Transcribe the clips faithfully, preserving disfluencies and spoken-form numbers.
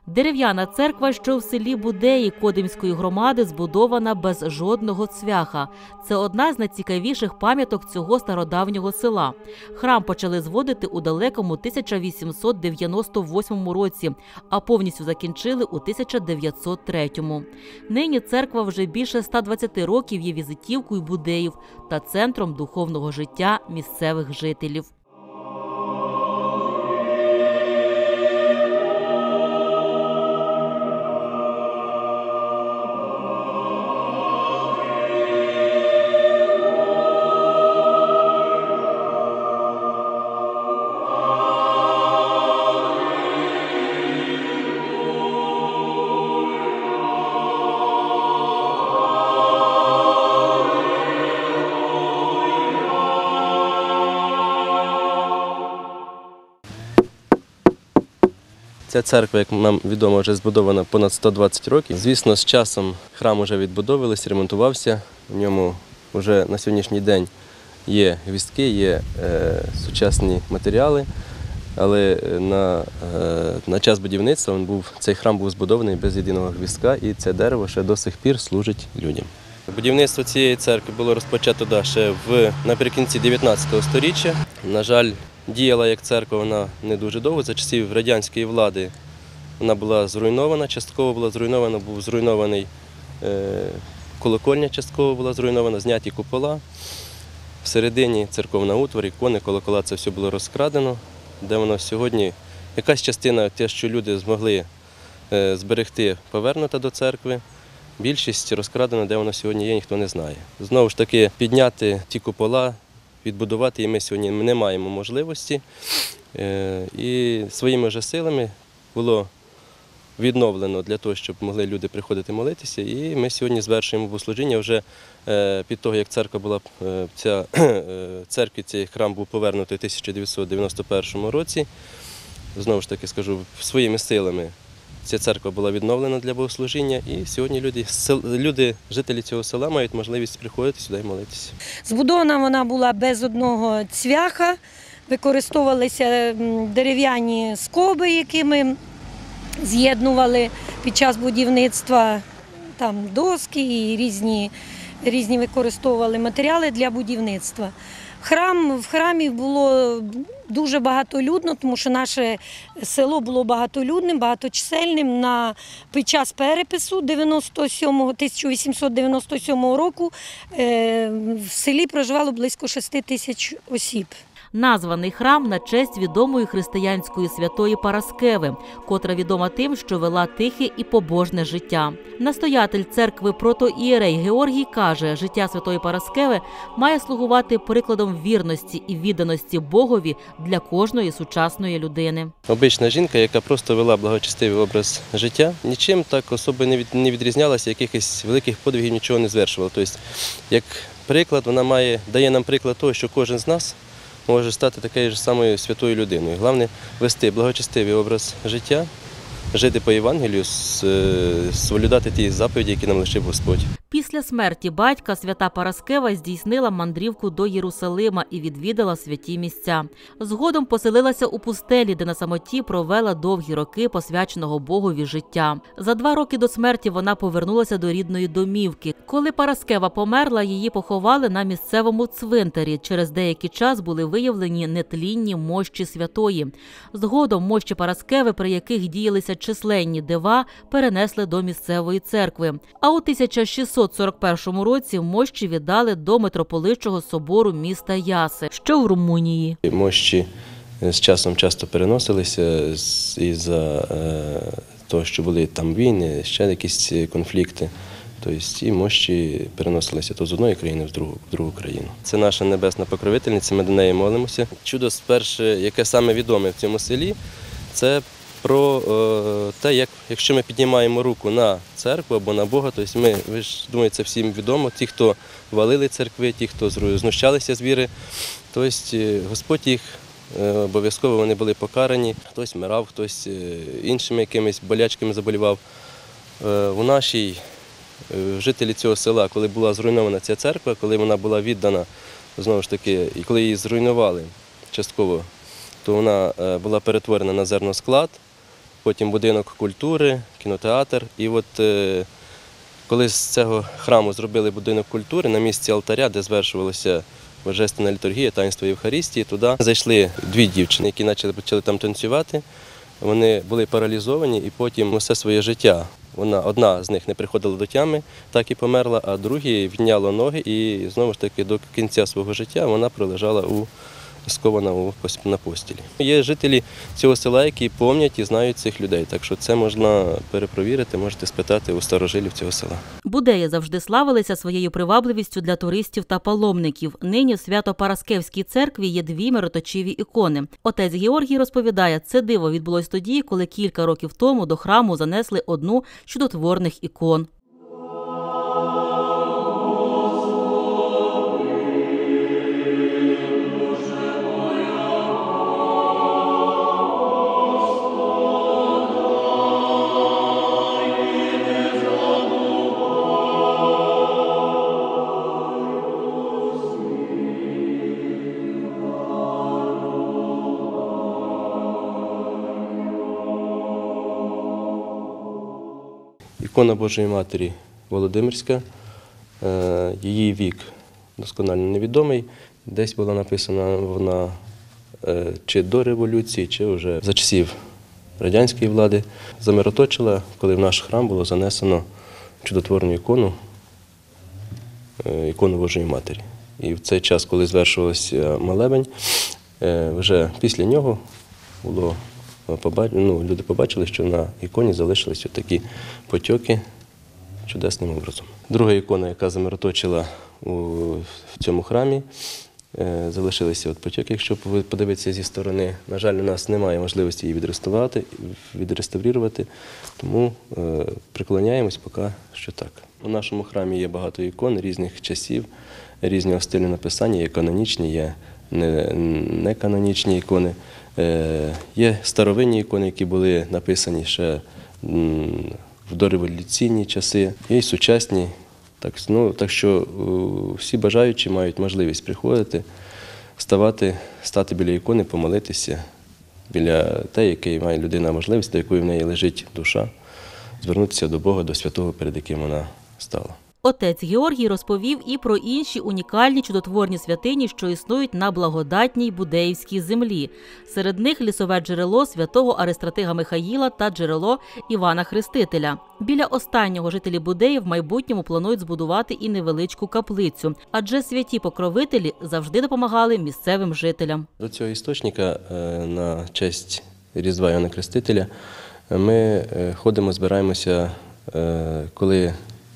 Дерев'яна церква, що в селі Будеї Кодимської громади, збудована без жодного цвяха. Це одна з найцікавіших пам'яток цього стародавнього села. Храм почали зводити у далекому тисяча вісімсот дев'яносто восьмому році, а повністю закінчили у тисяча дев'ятсот третьому. Нині церква вже більше ста двадцяти років є візитівкою Будеїв та центром духовного життя місцевих жителів. Ця церква, як нам відомо, вже збудована понад сто двадцять років. Звісно, з часом храм вже відбудовувався, ремонтувався. В ньому вже на сьогоднішній день є гвіздки, є е, сучасні матеріали, але на, е, на час будівництва він був, цей храм був збудований без єдиного гвіздка, і це дерево ще до сих пір служить людям. Будівництво цієї церкви було розпочато да, ще в, наприкінці дев'ятнадцятого сторіччя. На жаль, діяла як церква вона не дуже довго. За часів радянської влади вона була зруйнована, частково була зруйнована, був зруйнований е, колокольня, частково була зруйнована, зняті купола. Всередині церковна утвар, ікони, колокола, це все було розкрадено, де воно сьогодні, якась частина, те, що люди змогли е, зберегти, повернута до церкви. Більшість розкрадена, де воно сьогодні є, ніхто не знає. Знову ж таки, підняти ті купола, відбудувати, і ми сьогодні не маємо можливості. І своїми вже силами було відновлено для того, щоб могли люди приходити молитися. І ми сьогодні звершуємо богослужіння вже під того, як церква була, ця церкві, цей храм був повернутий у тисяча дев'ятсот дев'яносто першому році. Знову ж таки скажу, своїми силами ця церква була відновлена для богослужіння, і сьогодні люди, люди, жителі цього села мають можливість приходити сюди і молитися. Збудована вона була без одного цвяха, використовувалися дерев'яні скоби, які ми з'єднували під час будівництва, там доски і різні, різні використовували матеріали для будівництва. Храм, в храмі було дуже багатолюдно, тому що наше село було багатолюдним, багаточисельним. На, під час перепису тисяча вісімсот дев'яносто сьомого року е, в селі проживало близько шести тисяч осіб. Названий храм на честь відомої християнської святої Параскеви, котра відома тим, що вела тихе і побожне життя. Настоятель церкви протоієрей Георгій каже, життя святої Параскеви має слугувати прикладом вірності і відданості Богові для кожної сучасної людини. Обична жінка, яка просто вела благочестивий образ життя, нічим так особо не відрізнялася, якихось великих подвигів нічого не звершувала. Тобто, як приклад, вона має, дає нам приклад того, що кожен з нас може стати такою ж самою святою людиною. Головне – вести благочестивий образ життя, жити по Євангелію, соблюдати ті заповіді, які нам лишив Господь. Після смерті батька свята Параскева здійснила мандрівку до Єрусалима і відвідала святі місця. Згодом поселилася у пустелі, де на самоті провела довгі роки посвяченого Богові життя. За два роки до смерті вона повернулася до рідної домівки. Коли Параскева померла, її поховали на місцевому цвинтарі. Через деякий час були виявлені нетлінні мощі святої. Згодом мощі Параскеви, при яких діялися численні дива, перенесли до місцевої церкви. А у тисяча шістсот сорок першому році мощі віддали до митрополитчого собору міста Яси, що в Румунії. Мощі з часом часто переносилися із-за того, що були там війни, ще якісь конфлікти. Тобто і мощі переносилися то з одної країни в другу, в другу країну. Це наша небесна покровительниця, ми до неї молимося. Чудо, спершу, яке саме відоме в цьому селі, це про те, як, якщо ми піднімаємо руку на церкву або на Бога, то ми, ви ж думаю, це всім відомо, ті, хто валили церкви, ті, хто знущалися з віри, тобто Господь їх, обов'язково вони були покарані, хтось вмирав, хтось іншими якимись болячками заболівав. У нашій жителі цього села, коли була зруйнована ця церква, коли вона була віддана, знову ж таки, і коли її зруйнували частково, то вона була перетворена на зерносклад, потім будинок культури, кінотеатр. І от е, коли з цього храму зробили будинок культури на місці алтаря, де звершувалася божественна літургія, таїнство Євхаристії, туди зайшли дві дівчини, які почали, почали там танцювати. Вони були паралізовані і потім все своє життя. Вона, одна з них не приходила до тями, так і померла, а другій відняло ноги і знову ж таки до кінця свого життя вона пролежала у скована у, на постілі. Є жителі цього села, які пам'ятають і знають цих людей, так що це можна перепровірити, можете спитати у старожилів цього села. Будеї завжди славилися своєю привабливістю для туристів та паломників. Нині в Свято-Параскевській церкві є дві мироточиві ікони. Отець Георгій розповідає, це диво відбулось тоді, коли кілька років тому до храму занесли одну з чудотворних ікон. Ікона Божої Матері Володимирська, її вік досконально невідомий. Десь була написана вона чи до революції, чи вже за часів радянської влади. Замироточила, коли в наш храм було занесено чудотворну ікону, ікону Божої Матері. І в цей час, коли звершувався молебень, вже після нього було Ну, люди побачили, що на іконі залишились такі потьоки чудесним образом. Друга ікона, яка замироточила у, в цьому храмі, е, залишилися от потьоки, якщо подивитися зі сторони. На жаль, у нас немає можливості її відреставрувати, відреставрувати, тому е, преклоняємось поки що так. У нашому храмі є багато ікон різних часів, різного стилю написання, є канонічні, є неканонічні ікони. Є старовинні ікони, які були написані ще в дореволюційні часи, є й сучасні. Так, ну, так що всі бажаючі мають можливість приходити, ставати, стати біля ікони, помолитися, біля те, якої має людина можливість, до якої в неї лежить душа, звернутися до Бога, до святого, перед яким вона стала. Отець Георгій розповів і про інші унікальні чудотворні святині, що існують на благодатній Будеївській землі. Серед них лісове джерело святого Аристратига Михаїла та джерело Івана Хрестителя. Біля останнього жителі Будеї в майбутньому планують збудувати і невеличку каплицю, адже святі покровителі завжди допомагали місцевим жителям. До цього істочника на честь Різдва Івана Хрестителя ми ходимо, збираємося, коли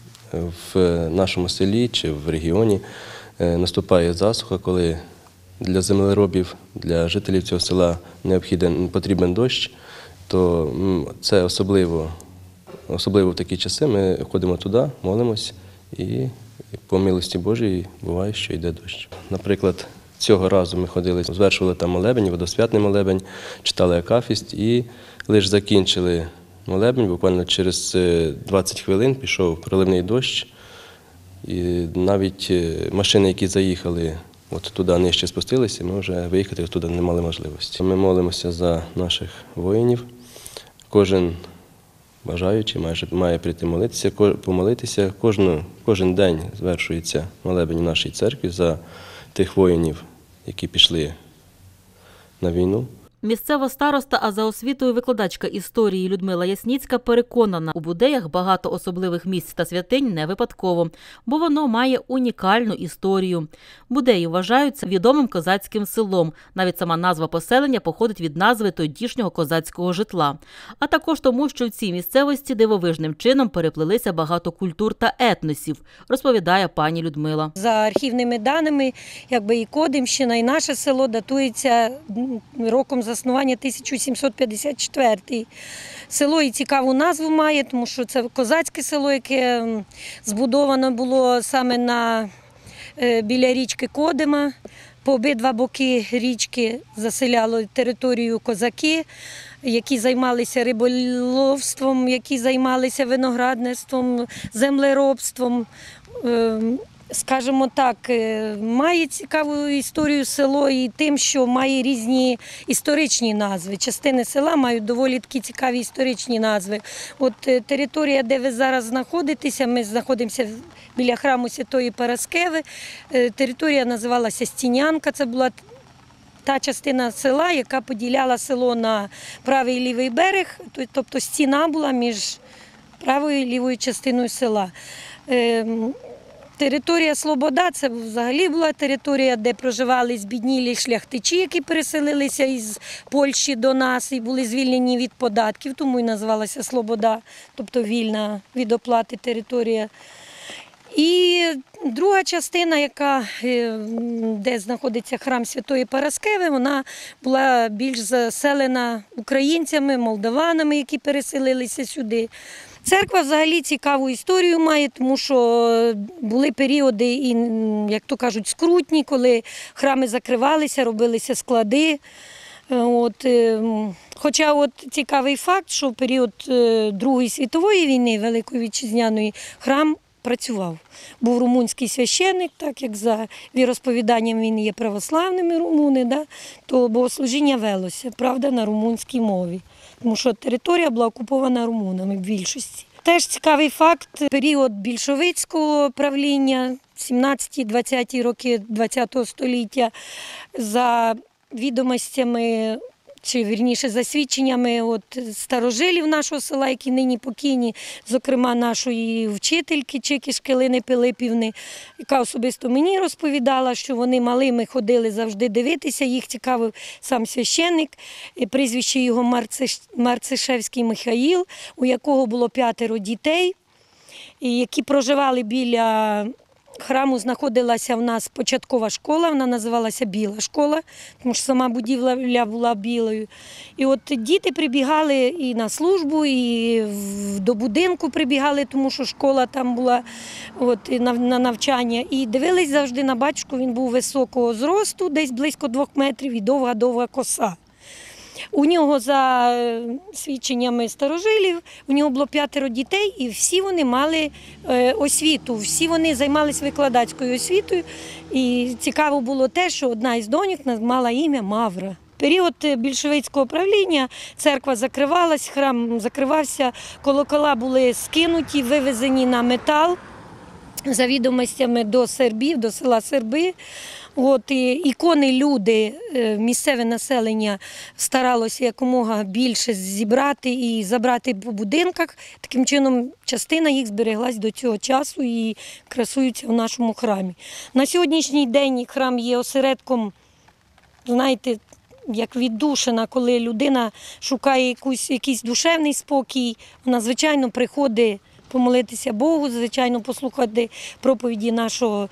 в нашому селі чи в регіоні наступає засуха, коли для землеробів, для жителів цього села необхіден, потрібен дощ, то це особливо, особливо в такі часи ми ходимо туди, молимось і по милості Божій буває, що йде дощ. Наприклад, цього разу ми ходили, звершували там молебень, водосвятний молебень, читали акафіст і лише закінчили молебень, буквально через двадцять хвилин пішов проливний дощ, і навіть машини, які заїхали от туди нижче спустилися, ми вже виїхати туди не мали можливості. Ми молимося за наших воїнів. Кожен бажаючий має, має прийти молитися, помолитися. Кожну, кожен день звершується молебень в нашій церкві за тих воїнів, які пішли на війну. Місцева староста, а за освітою викладачка історії Людмила Ясніцька переконана, у Будеях багато особливих місць та святинь не випадково, бо воно має унікальну історію. Будеї вважаються відомим козацьким селом. Навіть сама назва поселення походить від назви тодішнього козацького житла. А також тому, що в цій місцевості дивовижним чином переплелися багато культур та етносів, розповідає пані Людмила. За архівними даними, якби і Кодимщина, і наше село датується роком заснування тисяча сімсот п'ятдесят четвертий. Село і цікаву назву має, тому що це козацьке село, яке збудовано було саме на, біля річки Кодима. По обидва боки річки заселяли територію козаки, які займалися риболовством, які займалися виноградництвом, землеробством. скажімо так, е, має цікаву історію село і тим, що має різні історичні назви. Частини села мають доволі такі цікаві історичні назви. От е, територія, де ви зараз знаходитеся, ми знаходимося біля храму Святої Параскеви. Е, Територія називалася Стінянка, це була та частина села, яка поділяла село на правий і лівий берег, тобто стіна була між правою і лівою частиною села. Е, Територія Слобода – це взагалі була територія, де проживали збіднілі шляхтичі, які переселилися із Польщі до нас і були звільнені від податків, тому і називалася Слобода, тобто вільна від оплати територія. І друга частина, яка, де знаходиться храм Святої Параскеви, вона була більш заселена українцями, молдаванами, які переселилися сюди. Церква взагалі цікаву історію має, тому що були періоди, і, як то кажуть, скрутні, коли храми закривалися, робилися склади. От, хоча от цікавий факт, що в період Другої світової війни, Великої Вітчизняної, храм працював. Був румунський священник, так як за віросповіданням він є православними румуни, да, то богослужіння велося, правда, на румунській мові. Тому що територія була окупована румунами в більшості. Теж цікавий факт, період більшовицького правління, сімнадцяті-двадцяті роки ХХ століття, за відомостями, чи вірніше за свідченнями от, старожилів нашого села, які нині покійні, зокрема нашої вчительки Чикиш Лини Пилипівни, яка особисто мені розповідала, що вони малими ходили завжди дивитися, їх цікавив сам священник, прізвище його Марциш... Марцишевський Михаїл, у якого було п'ятеро дітей, які проживали біля храму. Знаходилася в нас початкова школа, вона називалася Біла школа, тому що сама будівля була білою. І от діти прибігали і на службу, і до будинку прибігали, тому що школа там була от, на, на навчання. І дивились завжди на батюшку, він був високого зросту, десь близько двох метрів, і довга-довга коса. У нього, за свідченнями старожилів, у нього було п'ятеро дітей, і всі вони мали освіту, всі вони займалися викладацькою освітою. І цікаво було те, що одна із доньок мала ім'я Мавра. В період більшовицького правління церква закривалась, храм закривався, колокола були скинуті, вивезені на метал за відомостями до Сербів, до села Серби. От, і, ікони люди, місцеве населення старалося якомога більше зібрати і забрати по будинках. Таким чином, частина їх збереглась до цього часу і красуються в нашому храмі. На сьогоднішній день храм є осередком, знаєте, як віддушина, коли людина шукає якусь, якийсь душевний спокій, вона, звичайно, приходить помолитися Богу, звичайно, послухати проповіді нашого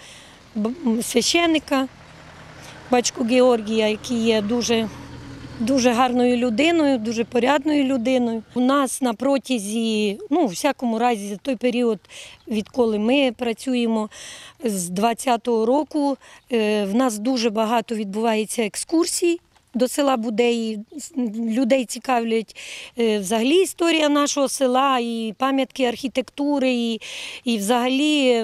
священника, батьку Георгія, який є дуже, дуже гарною людиною, дуже порядною людиною. У нас на протязі, ну, у всякому разі, за той період, відколи ми працюємо з двадцятого року, в нас дуже багато відбувається екскурсій до села Будеї. Людей цікавлять взагалі історія нашого села, і пам'ятки архітектури, і, і взагалі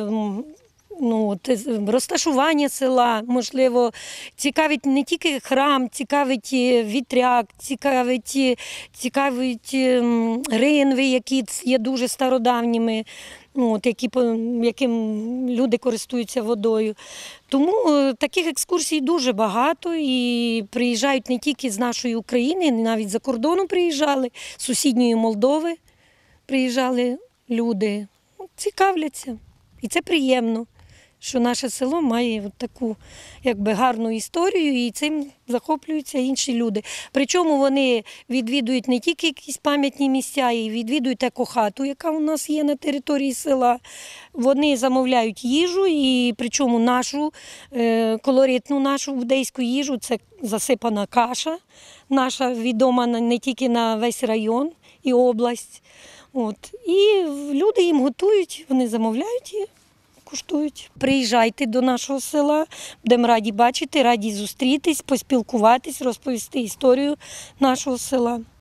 ну, от, розташування села, можливо, цікавить не тільки храм, цікавить вітряк, цікавить, цікавить ринви, які є дуже стародавніми, от, які, яким люди користуються водою. Тому таких екскурсій дуже багато, і приїжджають не тільки з нашої України, навіть за кордону приїжджали, з сусідньої Молдови приїжджали люди, цікавляться. І це приємно, що наше село має от таку якби гарну історію, і цим захоплюються інші люди. Причому вони відвідують не тільки якісь пам'ятні місця, і відвідують екохату, яка у нас є на території села. Вони замовляють їжу, і причому нашу колоритну, нашу будейську їжу, це засипана каша, наша відома не тільки на весь район і область. От. І люди їм готують, вони замовляють і куштують. Приїжджайте до нашого села, будемо раді бачити, раді зустрітись, поспілкуватись, розповісти історію нашого села.